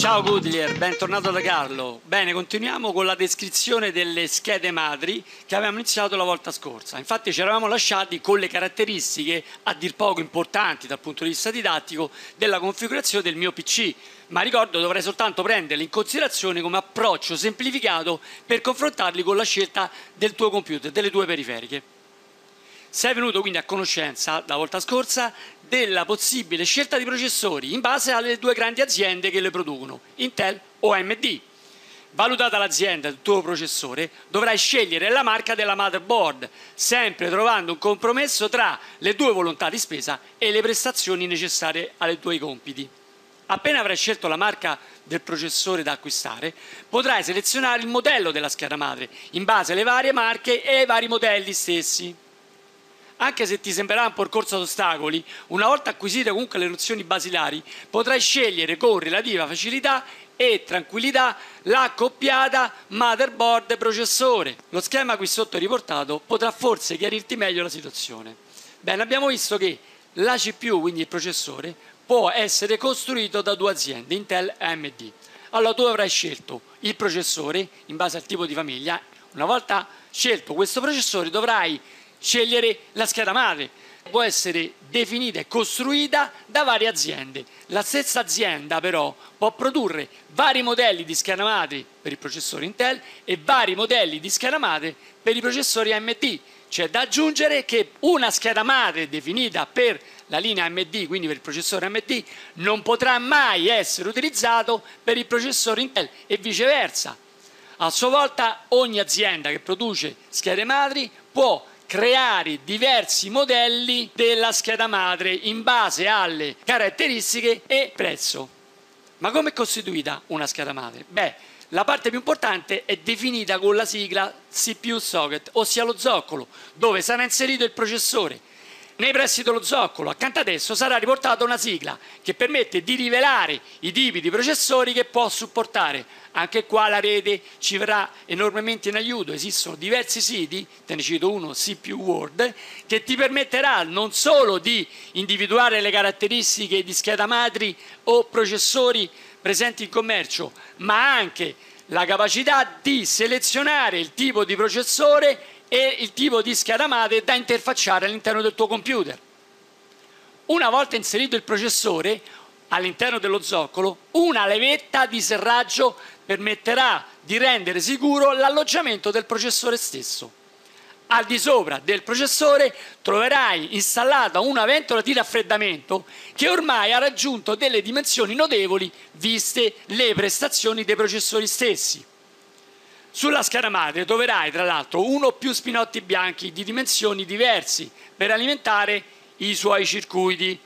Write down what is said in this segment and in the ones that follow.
Ciao Goodyear, bentornato da Carlo. Bene, continuiamo con la descrizione delle schede madri che avevamo iniziato la volta scorsa. Infatti ci eravamo lasciati con le caratteristiche a dir poco importanti dal punto di vista didattico della configurazione del mio PC, ma ricordo dovrei soltanto prenderle in considerazione come approccio semplificato per confrontarli con la scelta del tuo computer, delle tue periferiche. Sei venuto quindi a conoscenza la volta scorsa della possibile scelta di processori in base alle due grandi aziende che le producono, Intel o AMD. Valutata l'azienda del tuo processore, dovrai scegliere la marca della motherboard, sempre trovando un compromesso tra le tue volontà di spesa e le prestazioni necessarie ai tuoi compiti. Appena avrai scelto la marca del processore da acquistare, potrai selezionare il modello della scheda madre in base alle varie marche e ai vari modelli stessi. Anche se ti sembrerà un percorso ad ostacoli, una volta acquisite comunque le nozioni basilari, potrai scegliere con relativa facilità e tranquillità l'accoppiata motherboard-processore. Lo schema qui sotto riportato potrà forse chiarirti meglio la situazione. Bene, abbiamo visto che la CPU, quindi il processore, può essere costruito da due aziende, Intel e AMD. Allora tu avrai scelto il processore in base al tipo di famiglia. Una volta scelto questo processore dovrai scegliere la scheda madre. Può essere definita e costruita da varie aziende. La stessa azienda però può produrre vari modelli di scheda madre per il processore Intel e vari modelli di scheda madre per i processori AMD. C'è da aggiungere che una scheda madre definita per la linea AMD, quindi per il processore AMD, non potrà mai essere utilizzato per il processore Intel e viceversa. A sua volta ogni azienda che produce schede madri può creare diversi modelli della scheda madre in base alle caratteristiche e prezzo. Ma come è costituita una scheda madre? Beh, la parte più importante è definita con la sigla CPU socket, ossia lo zoccolo, dove sarà inserito il processore. Nei pressi dello zoccolo, accanto ad esso, sarà riportata una sigla che permette di rivelare i tipi di processori che può supportare. Anche qua la rete ci verrà enormemente in aiuto. Esistono diversi siti, te ne cito uno, CPU World, che ti permetterà non solo di individuare le caratteristiche di scheda madri o processori presenti in commercio, ma anche la capacità di selezionare il tipo di processore e il tipo di scheda madre da interfacciare all'interno del tuo computer. Una volta inserito il processore all'interno dello zoccolo, una levetta di serraggio permetterà di rendere sicuro l'alloggiamento del processore stesso. Al di sopra del processore troverai installata una ventola di raffreddamento che ormai ha raggiunto delle dimensioni notevoli viste le prestazioni dei processori stessi. Sulla scheda madre troverai tra l'altro uno o più spinotti bianchi di dimensioni diversi per alimentare i suoi circuiti.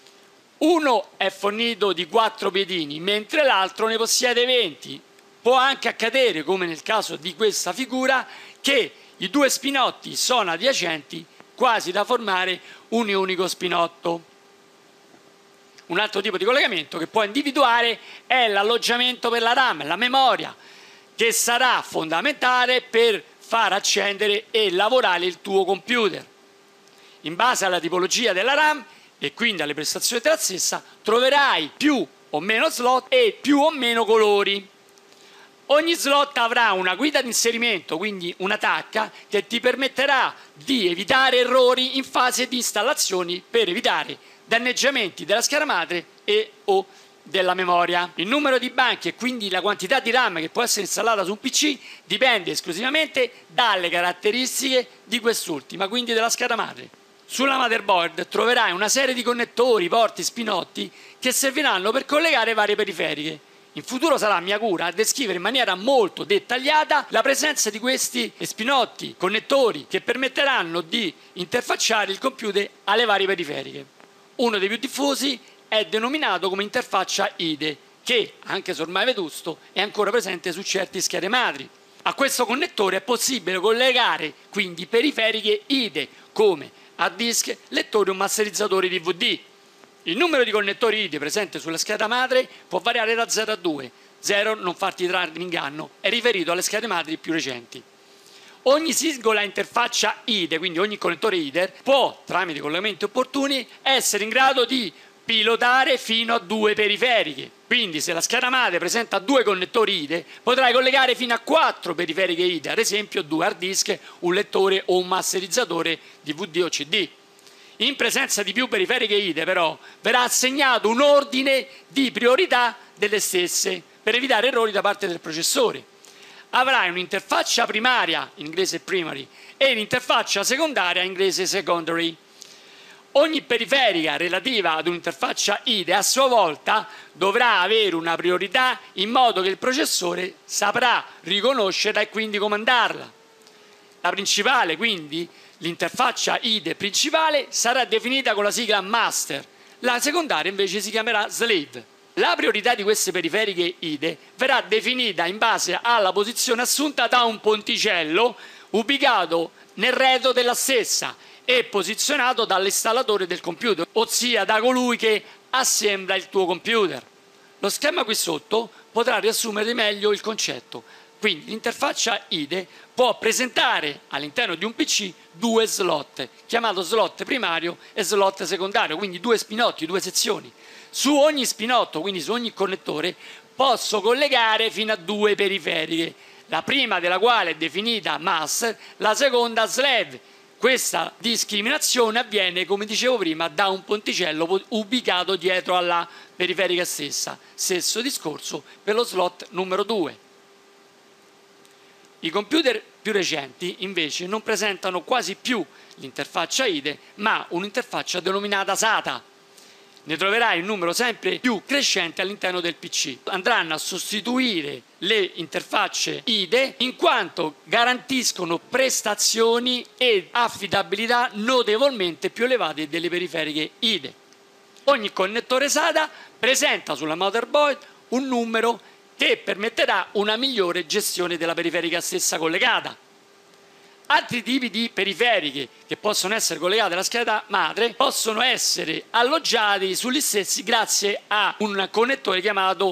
Uno è fornito di 4 piedini, mentre l'altro ne possiede 20. Può anche accadere, come nel caso di questa figura, che i due spinotti sono adiacenti, quasi da formare un unico spinotto. Un altro tipo di collegamento che può individuare è l'alloggiamento per la RAM, la memoria, che sarà fondamentale per far accendere e lavorare il tuo computer. In base alla tipologia della RAM e quindi alle prestazioni della stessa, troverai più o meno slot e più o meno colori. Ogni slot avrà una guida di inserimento, quindi una tacca, che ti permetterà di evitare errori in fase di installazioni per evitare danneggiamenti della scheda madre e o della memoria. Il numero di banchi e quindi la quantità di RAM che può essere installata su un PC dipende esclusivamente dalle caratteristiche di quest'ultima, quindi della scheda madre. Sulla motherboard troverai una serie di connettori, porti, spinotti che serviranno per collegare varie periferiche. In futuro sarà mia cura descrivere in maniera molto dettagliata la presenza di questi spinotti, connettori che permetteranno di interfacciare il computer alle varie periferiche. Uno dei più diffusi è denominato come interfaccia IDE, che, anche se ormai vetusto, è ancora presente su certe schede madri. A questo connettore è possibile collegare quindi periferiche IDE come hard disk, lettori o masterizzatori DVD. Il numero di connettori IDE presente sulla scheda madre può variare da 0 a 2. 0, non farti trarre in inganno, è riferito alle schede madri più recenti. Ogni singola interfaccia IDE, quindi ogni connettore IDE, può, tramite collegamenti opportuni, essere in grado di pilotare fino a 2 periferiche. Quindi se la scheda madre presenta 2 connettori IDE, potrai collegare fino a 4 periferiche IDE, ad esempio 2 hard disk, un lettore o un masterizzatore DVD o CD. In presenza di più periferiche IDE però verrà assegnato un ordine di priorità delle stesse per evitare errori da parte del processore. Avrai un'interfaccia primaria, in inglese primary, e un'interfaccia secondaria, in inglese secondary. Ogni periferica relativa ad un'interfaccia IDE a sua volta dovrà avere una priorità in modo che il processore saprà riconoscerla e quindi comandarla. La principale, quindi, l'interfaccia IDE principale sarà definita con la sigla master, la secondaria invece si chiamerà slave. La priorità di queste periferiche IDE verrà definita in base alla posizione assunta da un ponticello ubicato nel retro della stessa e posizionato dall'installatore del computer, ossia da colui che assembla il tuo computer. Lo schema qui sotto potrà riassumere meglio il concetto. Quindi l'interfaccia IDE può presentare all'interno di un PC 2 slot, chiamato slot primario e slot secondario, quindi 2 spinotti, 2 sezioni. Su ogni spinotto, quindi su ogni connettore, posso collegare fino a 2 periferiche, la prima della quale è definita master, la seconda slave. Questa discriminazione avviene, come dicevo prima, da un ponticello ubicato dietro alla periferica stessa. Stesso discorso per lo slot numero 2. I computer più recenti invece non presentano quasi più l'interfaccia IDE, ma un'interfaccia denominata SATA. Ne troverai un numero sempre più crescente all'interno del PC. Andranno a sostituire le interfacce IDE in quanto garantiscono prestazioni e affidabilità notevolmente più elevate delle periferiche IDE. Ogni connettore SATA presenta sulla motherboard un numero che permetterà una migliore gestione della periferica stessa collegata. Altri tipi di periferiche che possono essere collegate alla scheda madre possono essere alloggiati sugli stessi grazie a un connettore chiamato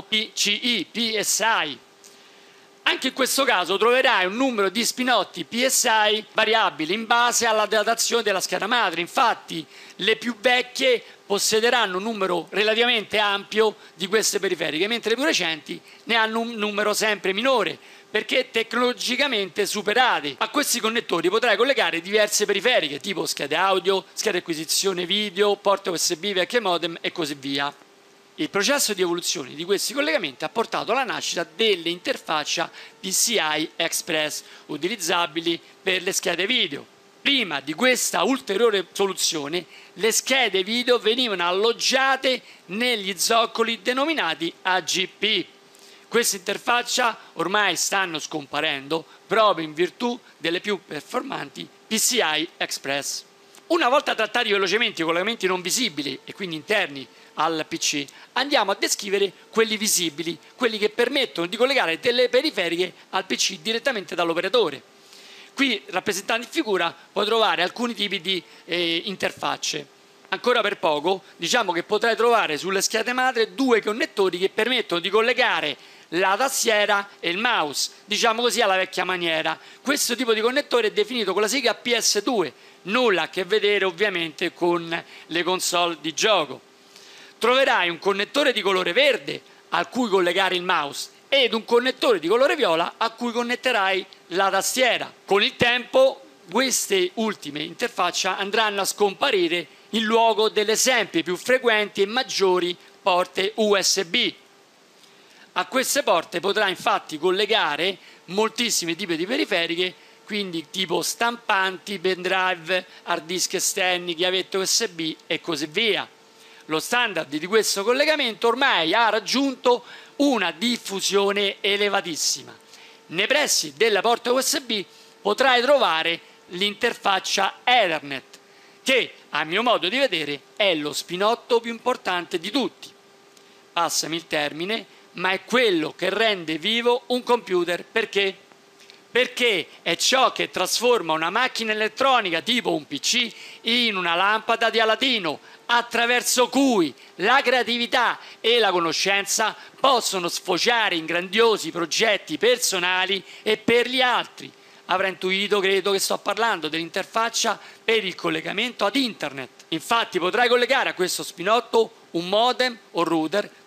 PCI. Anche in questo caso troverai un numero di spinotti PSI variabile in base alla datazione della scheda madre. Infatti le più vecchie possederanno un numero relativamente ampio di queste periferiche, mentre le più recenti ne hanno un numero sempre minore, perché tecnologicamente superati. A questi connettori potrai collegare diverse periferiche, tipo schede audio, schede acquisizione video, porte USB, vecchie modem e così via. Il processo di evoluzione di questi collegamenti ha portato alla nascita dell'interfaccia PCI Express, utilizzabili per le schede video. Prima di questa ulteriore soluzione, le schede video venivano alloggiate negli zoccoli denominati AGP. Queste interfaccia ormai stanno scomparendo proprio in virtù delle più performanti PCI Express. Una volta trattati velocemente i collegamenti non visibili e quindi interni al PC, andiamo a descrivere quelli visibili, quelli che permettono di collegare delle periferiche al PC direttamente dall'operatore. Qui, rappresentando in figura, puoi trovare alcuni tipi di interfacce. Ancora per poco, diciamo che potrai trovare sulle schede madre 2 connettori che permettono di collegare la tastiera e il mouse, diciamo così alla vecchia maniera. Questo tipo di connettore è definito con la sigla PS2, nulla a che vedere ovviamente con le console di gioco. Troverai un connettore di colore verde a cui collegare il mouse ed un connettore di colore viola a cui connetterai la tastiera. Con il tempo queste ultime interfacce andranno a scomparire in luogo delle sempre più frequenti e maggiori porte USB. A queste porte potrai infatti collegare moltissimi tipi di periferiche, quindi tipo stampanti, pendrive, hard disk esterni, chiavette USB e così via. Lo standard di questo collegamento ormai ha raggiunto una diffusione elevatissima. Nei pressi della porta USB potrai trovare l'interfaccia Ethernet, che a mio modo di vedere è lo spinotto più importante di tutti. Passami il termine, ma è quello che rende vivo un computer. Perché? Perché è ciò che trasforma una macchina elettronica tipo un PC in una lampada di Aladino, attraverso cui la creatività e la conoscenza possono sfociare in grandiosi progetti personali e per gli altri. Avrai intuito, credo, che sto parlando dell'interfaccia per il collegamento ad internet. Infatti potrai collegare a questo spinotto un modem o router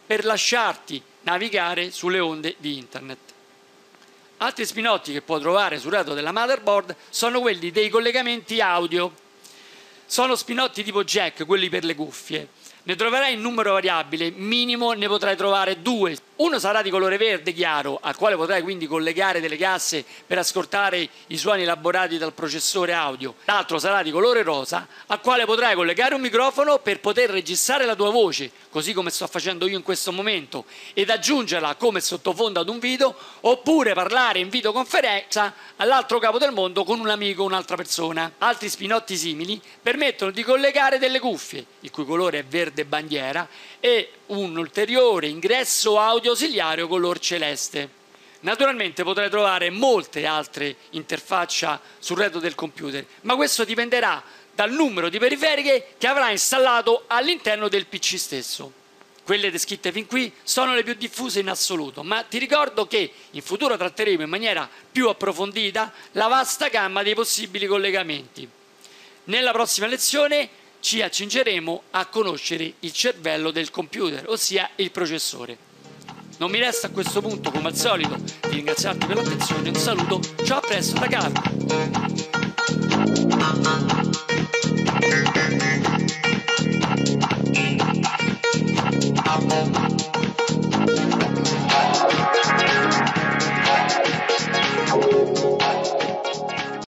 per lasciarti navigare sulle onde di internet. Altri spinotti che puoi trovare sul retro della motherboard sono quelli dei collegamenti audio. Sono spinotti tipo jack, quelli per le cuffie. Ne troverai in numero variabile, minimo ne potrai trovare 2. Uno sarà di colore verde chiaro, al quale potrai quindi collegare delle casse per ascoltare i suoni elaborati dal processore audio. L'altro sarà di colore rosa, al quale potrai collegare un microfono per poter registrare la tua voce, così come sto facendo io in questo momento, ed aggiungerla come sottofondo ad un video, oppure parlare in videoconferenza all'altro capo del mondo con un amico o un'altra persona. Altri spinotti simili permettono di collegare delle cuffie, il cui colore è verde bandiera, e un ulteriore ingresso audio ausiliario color celeste. Naturalmente potrai trovare molte altre interfacce sul retro del computer, ma questo dipenderà dal numero di periferiche che avrai installato all'interno del PC stesso. Quelle descritte fin qui sono le più diffuse in assoluto, ma ti ricordo che in futuro tratteremo in maniera più approfondita la vasta gamma dei possibili collegamenti. Nella prossima lezione ci accingeremo a conoscere il cervello del computer, ossia il processore. Non mi resta a questo punto, come al solito, di ringraziarti per l'attenzione. Un saluto, ciao, a presto da Carlo.